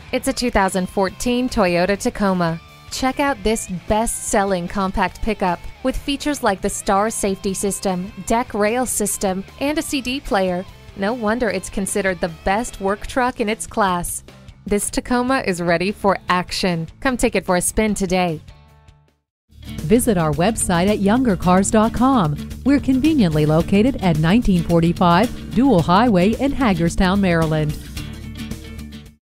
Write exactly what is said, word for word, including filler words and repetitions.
It's a two thousand fourteen Toyota Tacoma. Check out this best-selling compact pickup with features like the Star Safety System, deck rail system, and a C D player. No wonder it's considered the best work truck in its class. This Tacoma is ready for action. Come take it for a spin today. Visit our website at younger cars dot com. We're conveniently located at nineteen forty-five Dual Highway in Hagerstown, Maryland.